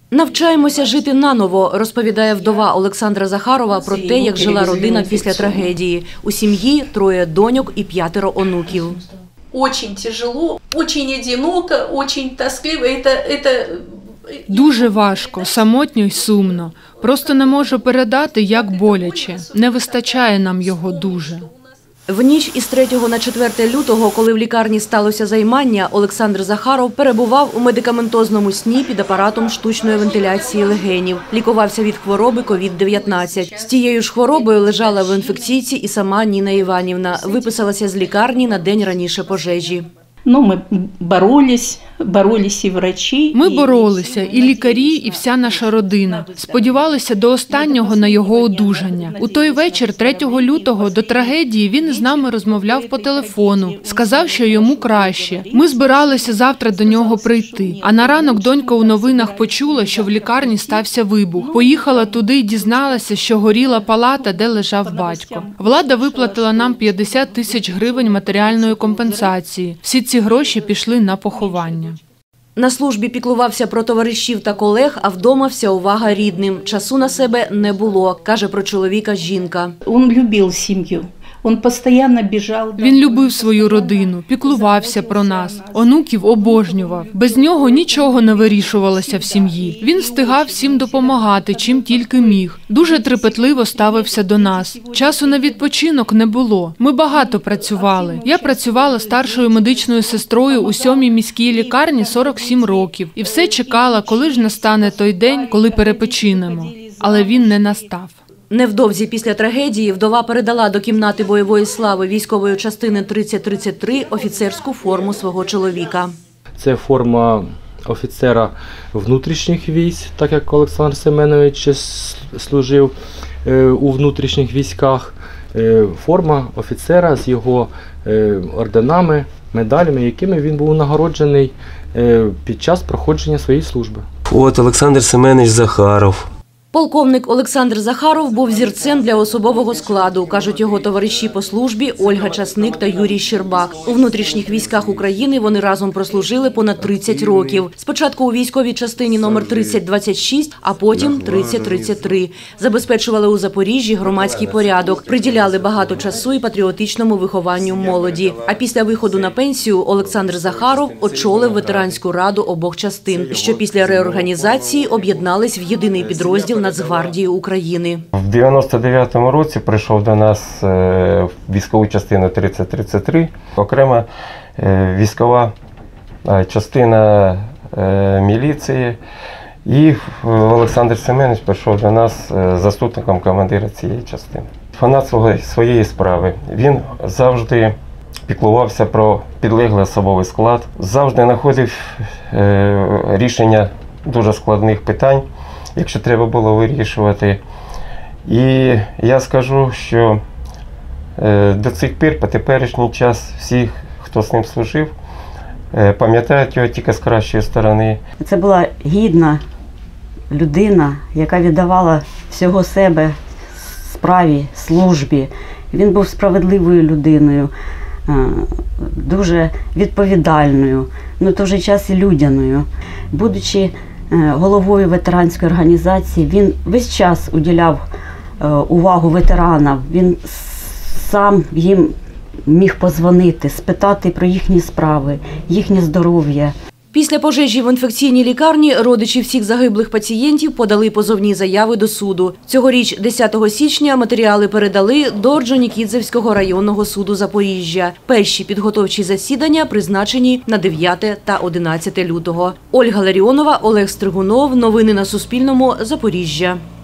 Навчаємося жити наново, розповідає вдова Олександра Захарова про те, як жила родина після трагедії. У сім'ї 3 доньок і 5 онуків. Очень тяжело, очень одиноко, очень тоскливо. Дуже важко, самотньо й сумно. Просто не можу передати, як боляче. Не вистачає нам його дуже. В ніч із 3 на 4 лютого, коли в лікарні сталося займання, Олександр Захаров перебував у медикаментозному сні під апаратом штучної вентиляції легенів. Лікувався від хвороби COVID-19. З тією ж хворобою лежала в інфекційці і сама Ніна Іванівна. Виписалася з лікарні на день раніше пожежі. Ми боролись і врачі. Ми боролися, і лікарі, і вся наша родина. Сподівалися до останнього на його одужання. У той вечір, 3 лютого, до трагедії, він з нами розмовляв по телефону. Сказав, що йому краще. Ми збиралися завтра до нього прийти. А на ранок донька у новинах почула, що в лікарні стався вибух. Поїхала туди і дізналася, що горіла палата, де лежав батько. Влада виплатила нам 50 тисяч гривень матеріальної компенсації. Всі ці гроші пішли на поховання. На службі піклувався про товаришів та колег, а вдома вся увага рідним. Часу на себе не було, каже про чоловіка жінка. Він любив сім'ю. Він любив свою родину, піклувався про нас. Онуків обожнював. Без нього нічого не вирішувалося в сім'ї. Він встигав всім допомагати, чим тільки міг. Дуже трепетливо ставився до нас. Часу на відпочинок не було. Ми багато працювали. Я працювала старшою медичною сестрою у 7-й міській лікарні 47 років. І все чекала, коли ж настане той день, коли перепочинемо. Але він не настав. Невдовзі після трагедії вдова передала до кімнати бойової слави військової частини 3033 офіцерську форму свого чоловіка. Це форма офіцера внутрішніх військ, так як Олександр Семенович служив у внутрішніх військах. Форма офіцера з його орденами, медалями, якими він був нагороджений під час проходження своєї служби. От Олександр Семенович Захаров. Полковник Олександр Захаров був зірцем для особового складу, кажуть його товариші по службі Ольга Часник та Юрій Щербак. У внутрішніх військах України вони разом прослужили понад 30 років. Спочатку у військовій частині номер 3026, а потім 3033. Забезпечували у Запоріжжі громадський порядок, приділяли багато часу і патріотичному вихованню молоді. А після виходу на пенсію Олександр Захаров очолив ветеранську раду обох частин, що після реорганізації об'єднались в єдиний підрозділ Нацгвардії України. В 99-му році прийшов до нас в військову частину 3033, окрема військова частина міліції. І Олександр Семенович прийшов до нас заступником командира цієї частини. Фанат своєї справи. Він завжди піклувався про підлеглий особовий склад, завжди знаходив рішення дуже складних питань, якщо треба було вирішувати. І я скажу, що до цих пір, по теперішній час, всі, хто з ним служив, пам'ятають його тільки з кращої сторони. Це була гідна людина, яка віддавала всього себе справі, службі. Він був справедливою людиною, дуже відповідальною, але в той же час і людяною. Будучи головою ветеранської організації, він весь час уділяв увагу ветеранам. Він сам їм міг подзвонити, спитати про їхні справи, їхнє здоров'я. Після пожежі в інфекційній лікарні родичі всіх загиблих пацієнтів подали позовні заяви до суду. Цьогоріч, 10 січня, матеріали передали до Орджонікідзевського районного суду Запоріжжя. Перші підготовчі засідання призначені на 9 та 11 лютого. Ольга Ларіонова, Олег Стригунов. Новини на Суспільному. Запоріжжя.